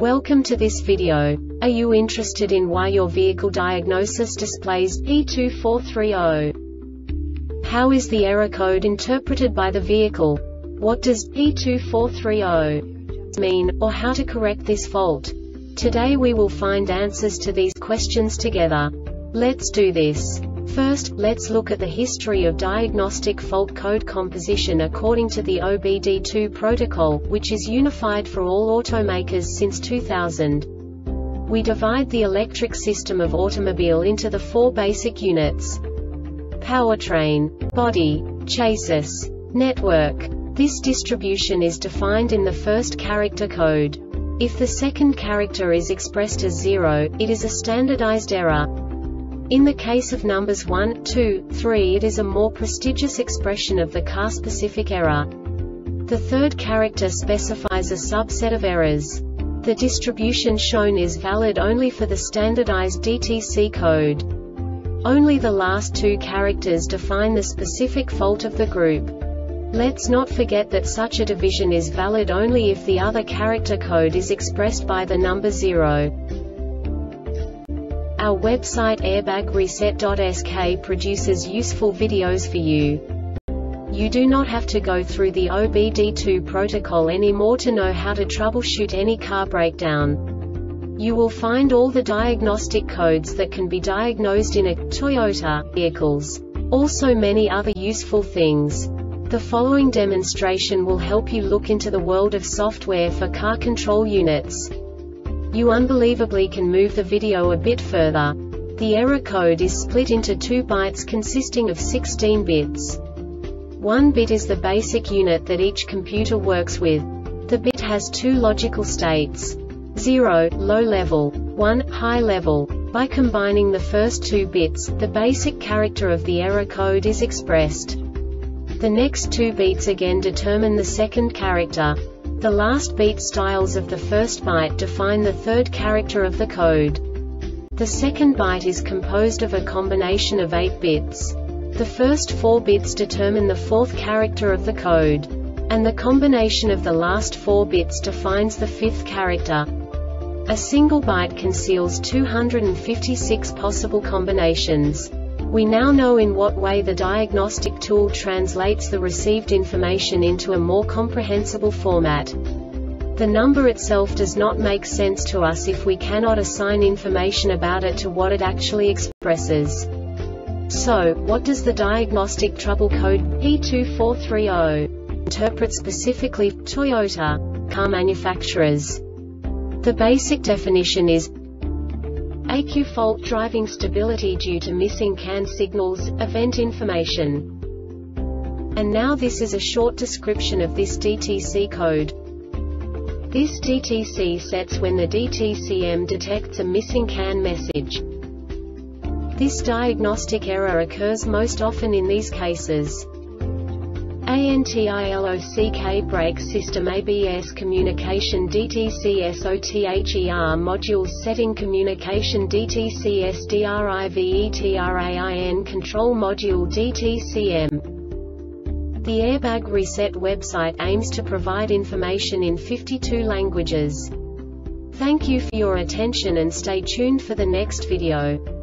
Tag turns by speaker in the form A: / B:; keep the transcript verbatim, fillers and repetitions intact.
A: Welcome to this video. Are you interested in why your vehicle diagnosis displays P two four three zero? How is the error code interpreted by the vehicle? What does P two four three zero mean, or how to correct this fault? Today we will find answers to these questions together. Let's do this. First, let's look at the history of diagnostic fault code composition according to the O B D two protocol, which is unified for all automakers since two thousand. We divide the electric system of automobile into the four basic units: powertrain, body, chassis, network. This distribution is defined in the first character code. If the second character is expressed as zero, it is a standardized error. In the case of numbers one, two, three, it is a more prestigious expression of the car-specific error. The third character specifies a subset of errors. The distribution shown is valid only for the standardized D T C code. Only the last two characters define the specific fault of the group. Let's not forget that such a division is valid only if the other character code is expressed by the number zero. Our website airbag reset dot S K produces useful videos for you. You do not have to go through the O B D two protocol anymore to know how to troubleshoot any car breakdown. You will find all the diagnostic codes that can be diagnosed in a Toyota vehicles. Also many other useful things. The following demonstration will help you look into the world of software for car control units. You unbelievably can move the video a bit further. The error code is split into two bytes consisting of sixteen bits. One bit is the basic unit that each computer works with. The bit has two logical states: zero, low level, one, high level. By combining the first two bits, the basic character of the error code is expressed. The next two beats again determine the second character. The last beat styles of the first byte define the third character of the code. The second byte is composed of a combination of eight bits. The first four bits determine the fourth character of the code. And the combination of the last four bits defines the fifth character. A single byte conceals two hundred fifty-six possible combinations. We now know in what way the diagnostic tool translates the received information into a more comprehensible format. The number itself does not make sense to us if we cannot assign information about it to what it actually expresses. So, what does the diagnostic trouble code P two four three zero interpret specifically for Toyota car manufacturers? The basic definition is A Q fault, driving stability due to missing C A N signals, event information. And now this is a short description of this D T C code. This D T C sets when the D T C M detects a missing C A N message. This diagnostic error occurs most often in these cases: ANTILOCK brake system A B S communication D T C S O T H E R modules setting communication D T C S DRIVETRAIN control module D T C M. The Airbag Reset website aims to provide information in fifty-two languages. Thank you for your attention and stay tuned for the next video.